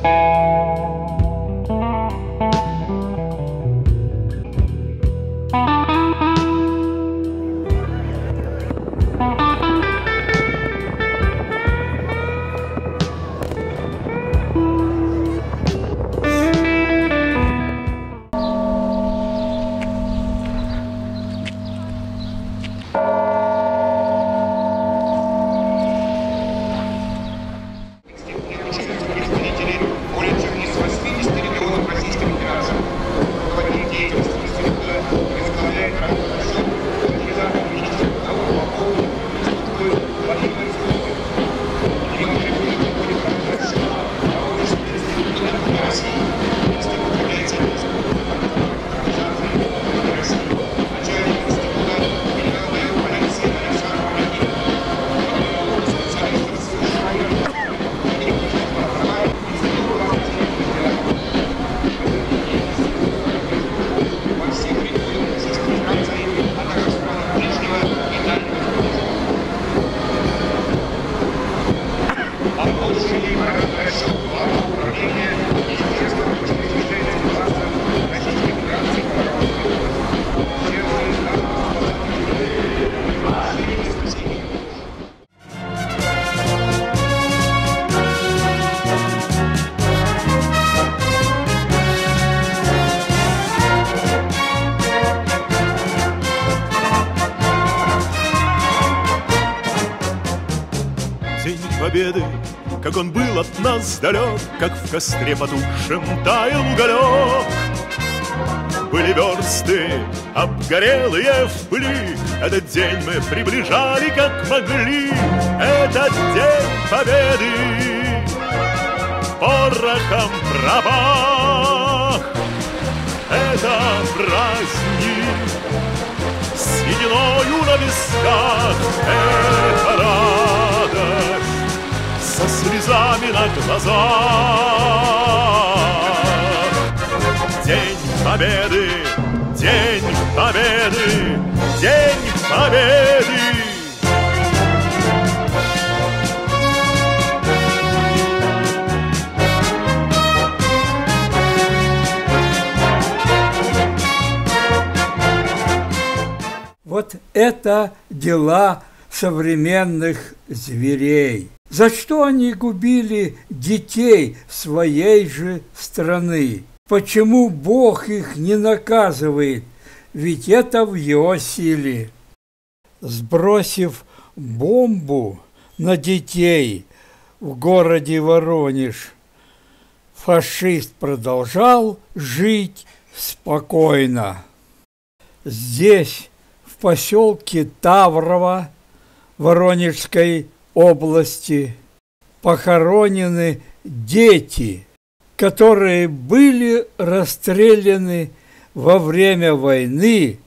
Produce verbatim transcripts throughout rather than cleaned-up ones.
Победы, как он был от нас далек, как в костре потухшем таял уголек. Были версты обгорелые в пыли, этот день мы приближали как могли. Этот день победы порохом пропах. Это праздник с сединою на висках. Это радость со слезами на глазах. День победы, день победы, день победы. Вот это дела современных зверей. За что они губили детей своей же страны? Почему Бог их не наказывает? Ведь это в его силе. Сбросив бомбу на детей в городе Воронеж, фашист продолжал жить спокойно. Здесь, в поселке Таврово Воронежской области, похоронены дети, которые были расстреляны во время войны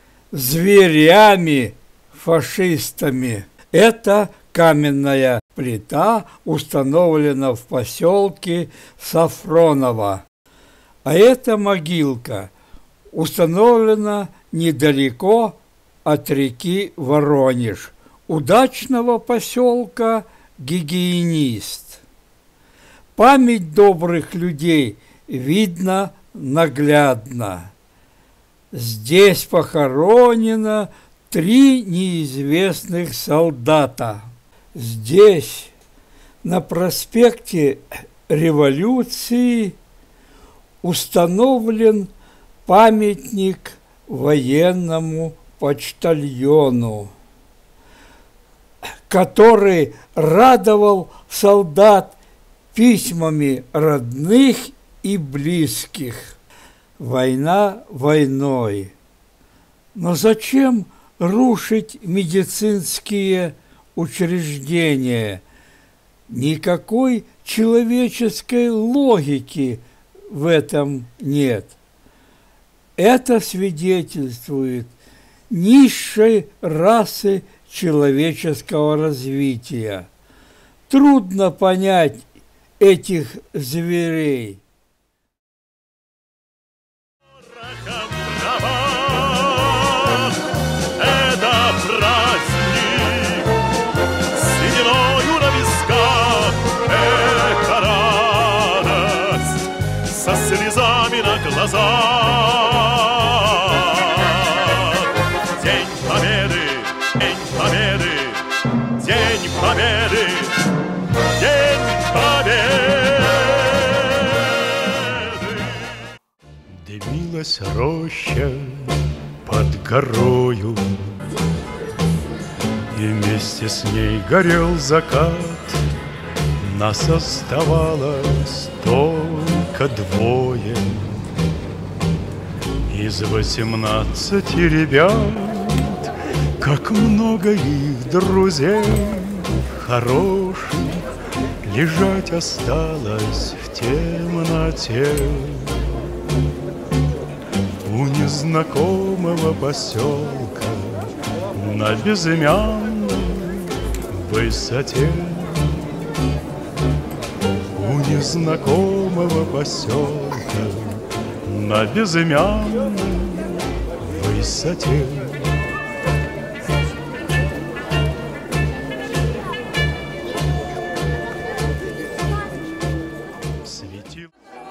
зверями-фашистами. Эта каменная плита установлена в поселке Сафроново, а эта могилка установлена недалеко от реки Воронеж, удачного поселка Гигиенист. Память добрых людей видно наглядно. Здесь похоронено три неизвестных солдата. Здесь, на проспекте Революции, установлен памятник военному почтальону, который радовал солдат письмами родных и близких. Война войной. Но зачем рушить медицинские учреждения? Никакой человеческой логики в этом нет. Это свидетельствует низшей расы человеческого развития. Трудно понять этих зверей. Это праздник с сединою на висках. Это радость слезами на глазах. День Победы, День Победы, День Победы, День Победы. Дымилась роща под горою, и вместе с ней горел закат. Нас оставалось только двое из восемнадцати ребят. Как много их друзей хороших лежать осталось в темноте у незнакомого поселка на безымянной высоте. У незнакомого поселка на безымянной высоте. Светил.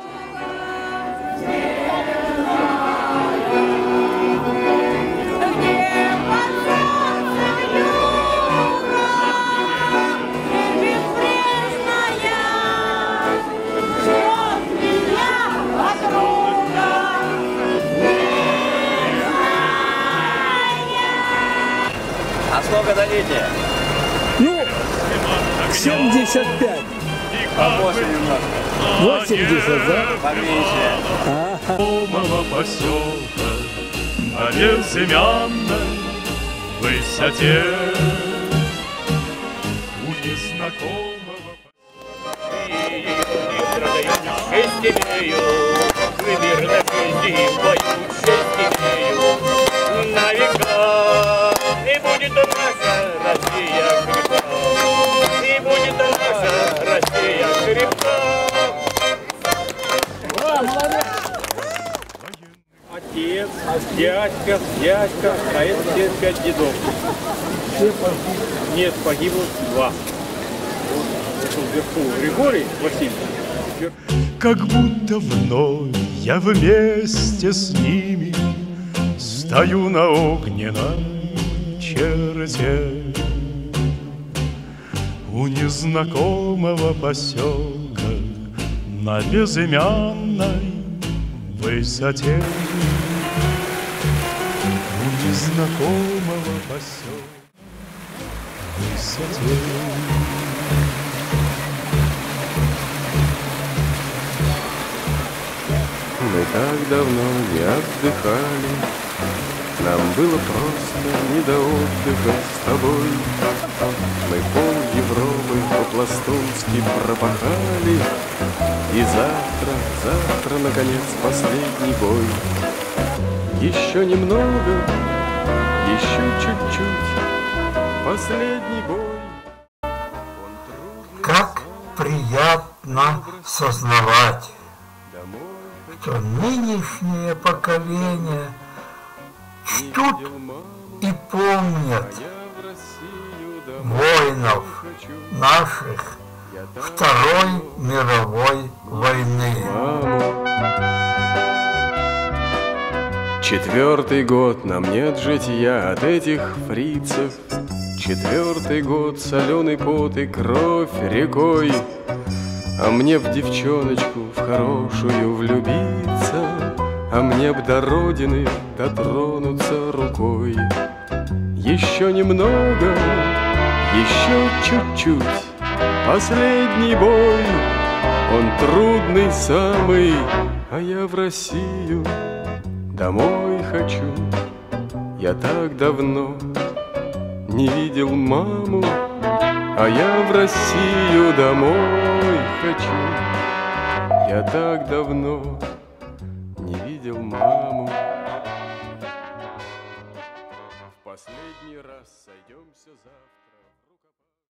А сколько дадите? Ну, семьдесят пять. Побольше немножко. восемьдесят, да? Поменьше. Незнакомого поселка на безымянной высоте. У незнакомого Шесть имею, примерно шесть, и пою шесть имею на века. И будет наша Россия крепка, и будет наша Россия крепка. Отец, дядька, дядька, а это все пять дедов. Нет, погибло два. Вот, вот вверху Григорий Васильевич. как будто вновь я вместе с ними стою на огненной черте у незнакомого поселка на безымянной высоте. У незнакомого поселка высоте. Мы так давно не отдыхали, нам было просто не до отдыха с тобой. Мы пол Европы по-пластунски пропахали, и завтра, завтра, наконец, последний бой. Еще немного, еще чуть-чуть, последний бой. Как приятно сознавать, что нынешнее поколение чтут и помнят воинов наших Второй мировой войны. Четвертый год нам нет житья от этих фрицев. Четвертый год соленый пот и кровь рекой. А мне б девчоночку в хорошую влюбиться, а мне б до родины дотронуться рукой. Еще немного, еще чуть-чуть, последний бой. Он трудный самый, а я в Россию домой хочу. Я так давно не видел маму, а я в Россию домой хочу. Я так давно не видел маму. В последний раз сойдемся завтра.